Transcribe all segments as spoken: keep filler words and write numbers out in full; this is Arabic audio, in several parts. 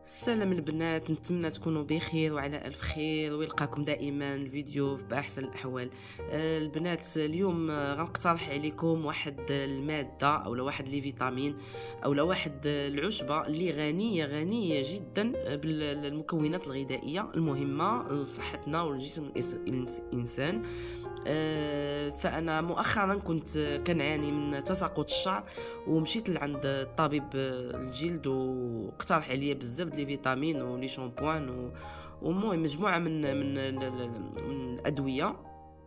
السلام البنات، نتمنى تكونوا بخير وعلى الف خير ويلقاكم دائما الفيديو باحسن الاحوال. آه، البنات اليوم آه، غنقترح عليكم واحد الماده او واحد لي فيتامين او واحد العشبه اللي غنيه غنيه جدا بالمكونات الغذائيه المهمه لصحتنا ولجسم الانسان. آه، فانا مؤخرا كنت كنعاني من تساقط الشعر ومشيت لعند طبيب الجلد واقترح عليا بزاف لي فيتامين ولي شامبوان ومهم مجموعه من من من الادويه.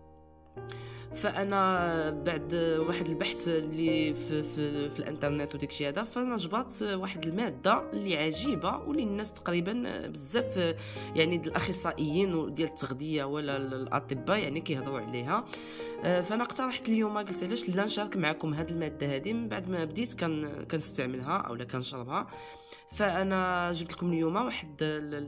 فانا بعد واحد البحث اللي في, في, في الانترنت وداكشي هذا، فانا جبرت واحد الماده اللي عجيبه واللي الناس تقريبا بزاف يعني الاخصائيين ديال التغذيه ولا الاطباء يعني كيهضروا عليها. فانا اقترحت اليوم قلت علاش لا نشارك معكم هذه الماده هذه من بعد ما بديت كان كنستعملها اولا كنشربها. فانا جبت لكم اليوم واحد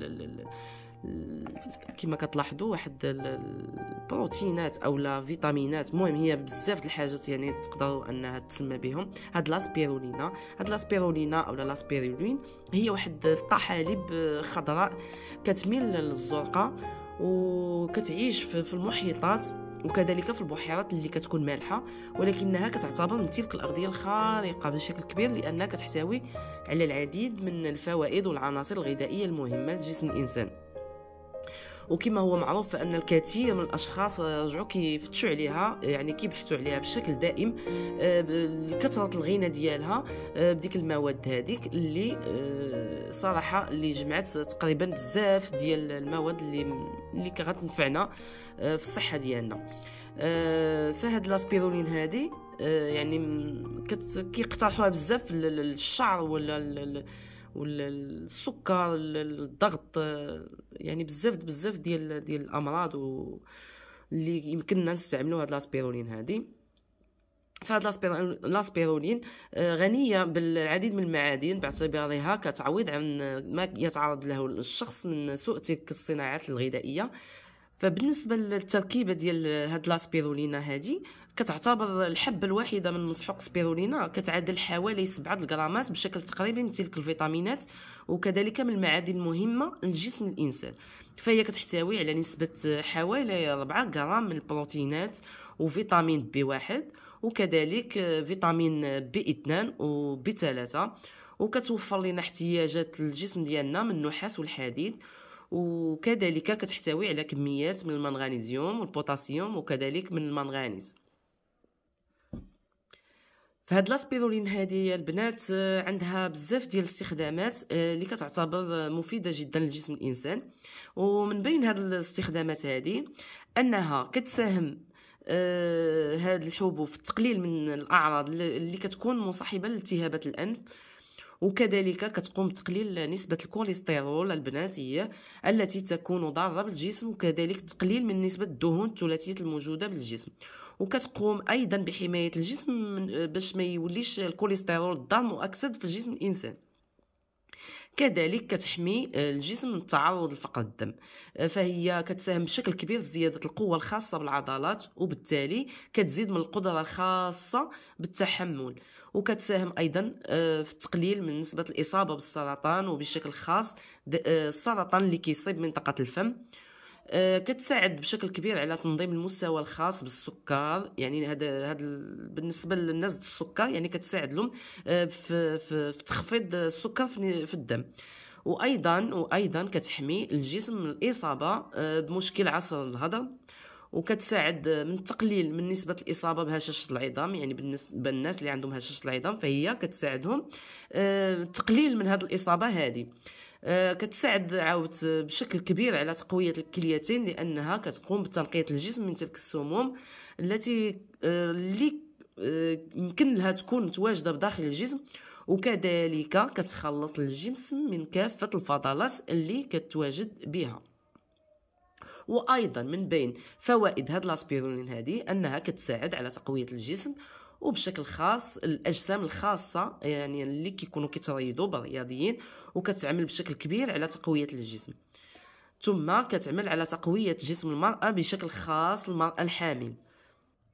كما كتلاحظوا واحد البروتينات او لا فيتامينات، المهم هي بزاف د الحاجات يعني تقدروا انها تسمى بهم. هاد لاسبيرولينا هاد لاسبيرولينا او لاسبيرولين هي واحد الطحالب خضراء كتميل للزرقاء وكتعيش في المحيطات وكذلك في البحيرات اللي كتكون مالحه، ولكنها كتعتبر من تلك الاغذيه الخارقه بشكل كبير لانها كتحتوي على العديد من الفوائد والعناصر الغذائيه المهمه لجسم الانسان. وكما هو معروف فان الكثير من الاشخاص رجعوا كيفتشوا عليها يعني كيبحثوا عليها بشكل دائم لكثره الغنى ديالها بديك المواد هذيك اللي صراحه اللي جمعت تقريبا بزاف ديال المواد اللي اللي كغتنفعنا في الصحه ديالنا. فهاد لاسبيرولين هذه يعني كيقترحوها بزاف للشعر ولا والسكر الضغط، يعني بزاف بزاف ديال ديال الامراض اللي يمكننا نستعملوا هاد لاسبيرولين هذه. فهاد لاسبيرولين غنيه بالعديد من المعادن باعتبارها كتعويض عن ما يتعرض له الشخص من سوء تلك الصناعات الغذائيه. فبالنسبه للتركيبه ديال هاد لاسبيرولينا هذه كتعتبر الحبه الواحده من مسحوق سبيرولينا كتعادل حوالي سبعة الغرامات بشكل تقريبي من تلك الفيتامينات وكذلك من المعادن المهمه لجسم الانسان. فهي كتحتوي على نسبه حوالي أربعة غرام من البروتينات وفيتامين بي واحد وكذلك فيتامين بي اثنين وبي ثلاثة، وكتوفر لنا احتياجات الجسم ديالنا من النحاس والحديد، وكذلك كتحتوي على كميات من المغنيسيوم والبوتاسيوم وكذلك من المنغنيز. فهاد لاسبيرولين هذه البنات عندها بزاف ديال الاستخدامات اللي كتعتبر مفيده جدا لجسم الانسان، ومن بين هاد الاستخدامات هذه انها كتساهم آه هاد الحبوب في التقليل من الاعراض اللي كتكون مصاحبه لالتهابات الانف، وكذلك كتقوم بتقليل نسبة الكوليسترول البناتية التي تكون ضارة بالجسم، وكذلك تقليل من نسبة الدهون الثلاثية الموجودة بالجسم، وكتقوم أيضا بحماية الجسم باش ما يوليش الكوليسترول الضار مؤكسد في جسم الإنسان. كذلك كتحمي الجسم من التعرض لفقر الدم، فهي كتساهم بشكل كبير في زيادة القوة الخاصة بالعضلات وبالتالي كتزيد من القدرة الخاصة بالتحمل، وكتساهم أيضا في التقليل من نسبة الإصابة بالسرطان وبشكل خاص السرطان اللي كيصيب منطقة الفم. كتساعد بشكل كبير على تنظيم المستوى الخاص بالسكر، يعني هذا هذا بالنسبه للناس السكر يعني كتساعد لهم في في, في تخفيض السكر في الدم، وايضا وايضا كتحمي الجسم من الاصابه بمشكل عسر الهضم، وكتساعد من التقليل من نسبه الاصابه بهشاشه العظام، يعني بالنسبه للناس اللي عندهم هشاشه العظام فهي كتساعدهم تقليل من هذه الاصابه هذه. كتساعد عاود بشكل كبير على تقوية الكليتين لأنها كتقوم بتنقية الجسم من تلك السموم التي اللي يمكن لها تكون متواجدة بداخل الجسم، وكذلك كتخلص الجسم من كافة الفضلات اللي كتواجد بها. وأيضا من بين فوائد هاد لاسبيرولين هذه أنها كتساعد على تقوية الجسم وبشكل خاص الاجسام الخاصه يعني اللي كيكونوا كيتريضوا بالرياضيين، وكتعمل بشكل كبير على تقويه الجسم، ثم كتعمل على تقويه جسم المراه بشكل خاص المراه الحامل،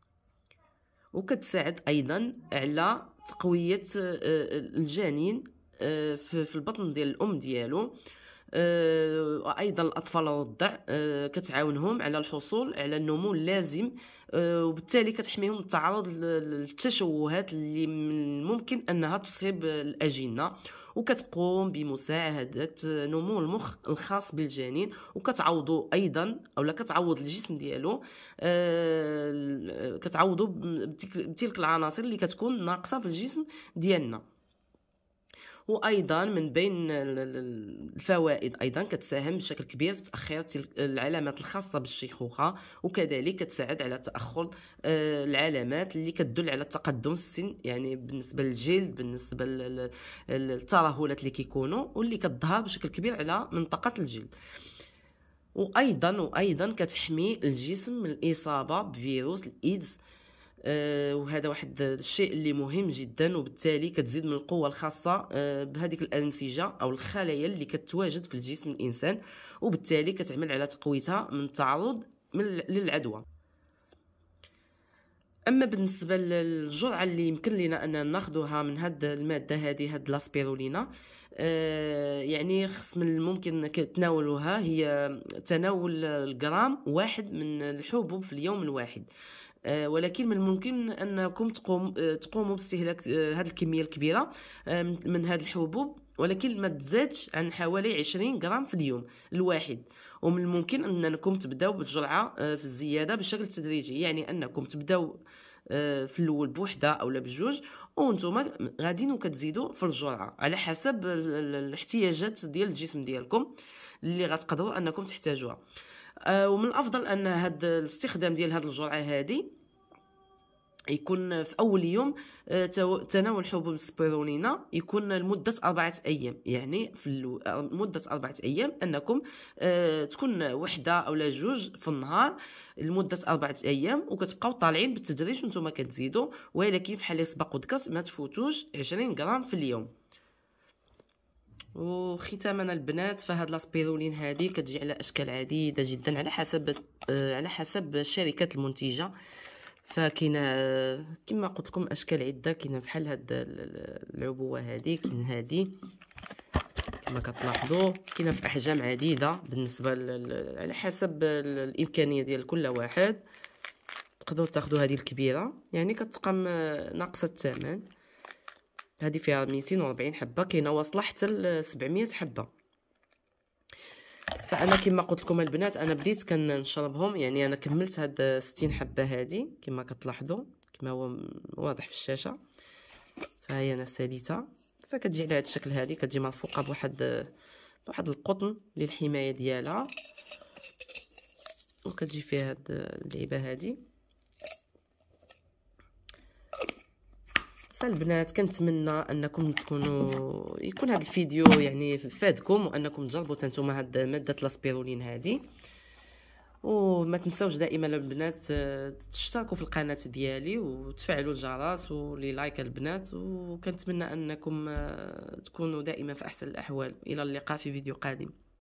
وكتساعد ايضا على تقويه الجنين في البطن ديال الام ديالو. وايضا الاطفال الرضع كتعاونهم على الحصول على النمو اللازم، وبالتالي كتحميهم من التعرض للتشوهات اللي من ممكن انها تصيب الاجنه، وكتقوم بمساعده نمو المخ الخاص بالجنين، وكتعوضوا ايضا اولا كتعوض الجسم ديالو كتعوضوا بتلك العناصر اللي كتكون ناقصه في الجسم ديالنا. وايضا من بين الفوائد ايضا كتساهم بشكل كبير في تاخير العلامات الخاصه بالشيخوخه، وكذلك كتساعد على تاخر العلامات اللي كتدل على تقدم السن، يعني بالنسبه للجلد، بالنسبه للترهلات اللي كيكونوا واللي كتظهر بشكل كبير على منطقه الجلد. وايضا وايضا كتحمي الجسم من الاصابه بفيروس الايدز، آه وهذا واحد الشيء اللي مهم جدا، وبالتالي كتزيد من القوه الخاصه آه بهذيك الانسجه او الخلايا اللي كتواجد في الجسم الانسان، وبالتالي كتعمل على تقويتها من التعرض من للعدوى. اما بالنسبه للجرعه اللي يمكن لنا ان ناخذها من هاد الماده هذه، هاد لاسبيرولينا، آه يعني خص من الممكن تناولها هي تناول الجرام واحد من الحبوب في اليوم الواحد، ولكن من الممكن انكم تقوم تقوموا باستهلاك هذه الكميه الكبيره من هذه الحبوب، ولكن ما تزادش عن حوالي عشرين غرام في اليوم الواحد. ومن الممكن انكم تبداو بالجرعه في الزياده بشكل تدريجي، يعني انكم تبداو في الاول بوحده اولا بجوج، وانتم غاديين وكتزيدوا في الجرعه على حسب الاحتياجات ديال الجسم ديالكم اللي غتقدروا انكم تحتاجوها. ومن الافضل ان هذا الاستخدام ديال هذه الجرعه هذه يكون في اول يوم تناول حبوب السبيرولينا يكون لمده اربعه ايام، يعني في مده اربعه ايام انكم تكون وحده اولا جوج في النهار لمده اربعه ايام، وكتبقاو طالعين بالتدريج وانتم كتزيدوا، ولكن في حال سبق وذكرت ما تفوتوش عشرين غرام في اليوم. وختاما البنات، فهاد لاسبيرولين هذه كتجي على اشكال عديده جدا على حسب على حسب الشركات المنتجه، فكاينه كما قلت لكم اشكال عده، كاينه بحال هاد العبوه هذه، كاين هذه كما كتلاحظوا، كاينه في احجام عديده بالنسبه على حسب الامكانيه ديال كل واحد. تقدروا تاخذوا هذه الكبيره، يعني كتقام ناقصه الثمن، هذه فيها مئتين وأربعين حبه، كاينه واصله حتى ل سبعمية حبه. فانا كما قلت لكم البنات انا بديت كنشربهم، يعني انا كملت هاد ستين حبه هذه كما كتلاحظوا كما هو واضح في الشاشه، فهي انا الثالثه. فكتجي على هذا الشكل، هذه كتجي مرفوقه بواحد بواحد القطن للحمايه ديالها، وكتجي فيها هاد اللعبه هذه. فالبنات كنتمنى انكم تكونوا يكون هذا الفيديو يعني فادكم، وانكم تجربوا نتوما هاد ماده لاسبيرولين هذه. وما تنساوش دائما البنات تشتركوا في القناه ديالي وتفعلوا الجرس ولي لايك البنات، وكنتمنى انكم تكونوا دائما في احسن الاحوال. الى اللقاء في فيديو قادم.